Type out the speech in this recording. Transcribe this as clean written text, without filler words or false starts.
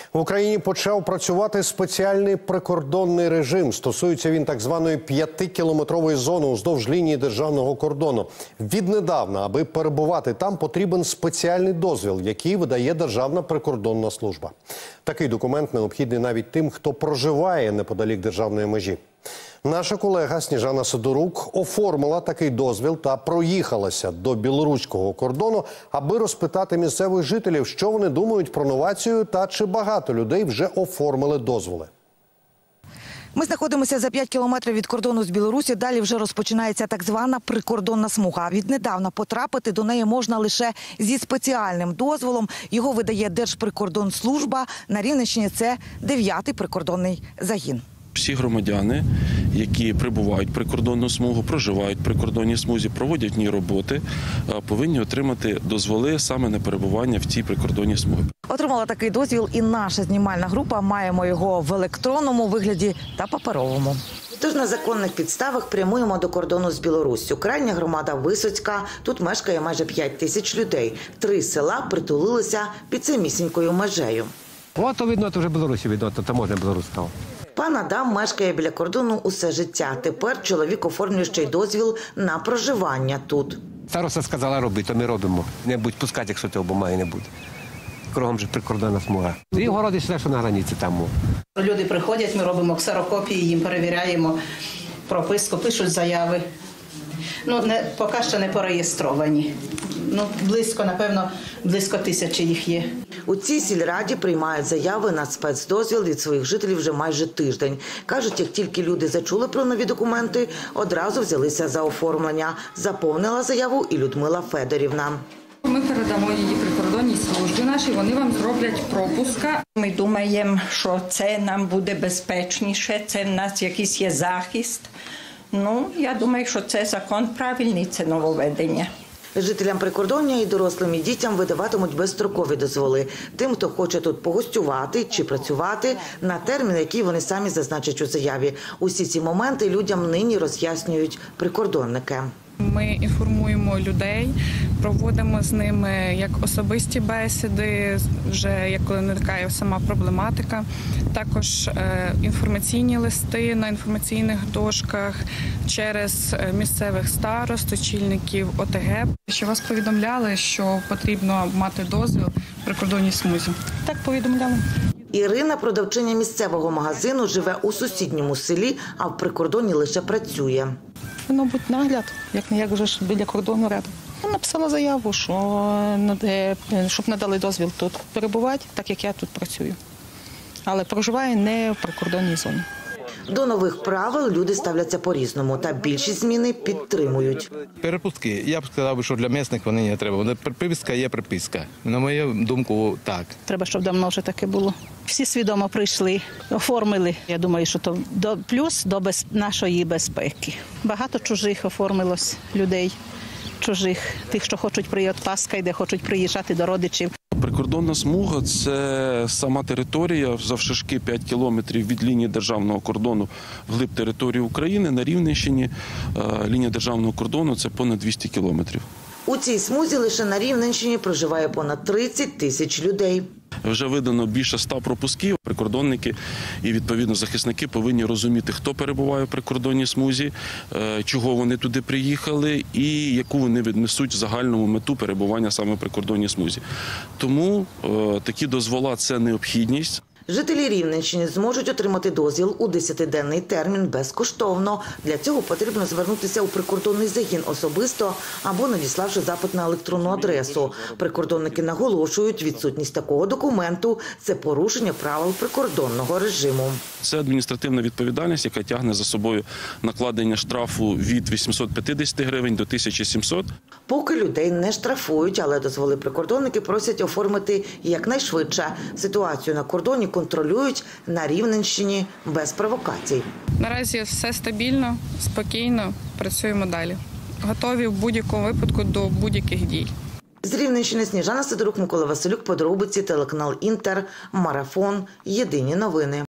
В Україні почав працювати спеціальний прикордонний режим. Стосується він так званої 5-кілометрової зони уздовж лінії державного кордону. Віднедавна, аби перебувати там, потрібен спеціальний дозвіл, який видає Державна прикордонна служба. Такий документ необхідний навіть тим, хто проживає неподалік державної межі. Наша колега Сніжана Сидорук оформила такий дозвіл та проїхалася до білоруського кордону, аби розпитати місцевих жителів, що вони думають про новацію та чи багато людей вже оформили дозволи. Ми знаходимося за 5 кілометрів від кордону з Білорусі. Далі вже розпочинається так звана прикордонна смуга. Віднедавна потрапити до неї можна лише зі спеціальним дозволом. Його видає Держприкордонслужба. На Рівненщині це 9-й прикордонний загін. Всі громадяни, які прибувають в прикордонну смугу, проживають в прикордонній смузі, проводять в ній роботи, повинні отримати дозволи саме на перебування в цій прикордонній смузі. Отримала такий дозвіл і наша знімальна група. Маємо його в електронному вигляді та паперовому. Тож на законних підставах прямуємо до кордону з Білоруссю. Крайня громада Висоцька. Тут мешкає майже 5 тисяч людей. 3 села притулилися під самісінькою межею. От видно, то вже Білорусі видно, то можна білоруського. Пан Адам мешкає біля кордону усе життя. Тепер чоловік оформлює ще й дозвіл на проживання тут. Староста сказала робити, то ми робимо. Не будь пускати, якщо цього бумаги не буде. Кругом же прикордонна смуга. І городи все, що на границі там. Люди приходять, ми робимо ксерокопії, їм перевіряємо прописку, пишуть заяви. Поки що не пореєстровані. Напевно, близько 1000 їх є. У цій сільраді приймають заяви на спецдозвіл від своїх жителів вже майже тиждень. Кажуть, як тільки люди зачули про нові документи, одразу взялися за оформлення. Заповнила заяву і Людмила Федорівна. Ми передамо її прикордонній службі нашій, вони вам зроблять пропуска. Ми думаємо, що це нам буде безпечніше, це в нас якийсь є захист. Я думаю, що це закон правильний, це нововведення. Жителям прикордоння і дорослим, і дітям видаватимуть безстрокові дозволи. Тим, хто хоче тут погостювати чи працювати, на термін, який вони самі зазначать у заяві. Усі ці моменти людям нині роз'яснюють прикордонники. Ми інформуємо людей, проводимо з ними як особисті бесіди, вже як коли виникає сама проблематика. Також інформаційні листи на інформаційних дошках через місцевих старост, очільників ОТГ. Що вас повідомляли, що потрібно мати дозвіл в прикордонній смузі? Так, повідомляли. Ірина, продавчиня місцевого магазину, живе у сусідньому селі, а в прикордонні лише працює. Мабуть, нагляд, як вже ж біля кордону рядом. Написала заяву, щоб надали дозвіл тут перебувати, так як я тут працюю. Але проживаю не в прикордонній зоні. До нових правил люди ставляться по-різному, та більшість зміни підтримують. Перепустки, я б сказав, що для місцевих вони не треба. Приписка є приписка. На мою думку, так. Треба, щоб давно вже таке було. Всі свідомо прийшли, оформили. Я думаю, що то плюс до нашої безпеки. Багато чужих оформилось людей, тих, що хочуть приїхати, Пасха йде, хочуть приїжджати до родичів. Прикордонна смуга – це сама територія завширшки 5 кілометрів від лінії державного кордону вглиб території України. На Рівненщині лінія державного кордону – це понад 200 кілометрів. У цій смузі лише на Рівненщині проживає понад 30 тисяч людей. Вже видано більше 100 пропусків. Прикордонники і, відповідно, захисники повинні розуміти, хто перебуває в прикордонній смузі, чого вони туди приїхали і яку вони віднесуть загальному мету перебування саме в прикордонній смузі. Тому такі дозвола – це необхідність. Жителі Рівненщини зможуть отримати дозвіл у 10-денний термін безкоштовно. Для цього потрібно звернутися у прикордонний загін особисто або надіславши запит на електронну адресу. Прикордонники наголошують, відсутність такого документу – це порушення правил прикордонного режиму. Це адміністративна відповідальність, яка тягне за собою накладення штрафу від 850 гривень до 1700. Поки людей не штрафують, але дозволи прикордонники просять оформити якнайшвидше. Ситуацію на кордоні контролюють на Рівненщині без провокацій. Наразі все стабільно, спокійно, працюємо далі. Готові в будь-якому випадку до будь-яких дій. З Рівненщини Сніжана Сидорук, Микола Василюк, подробиці, телеканал Інтер, Марафон, Єдині новини.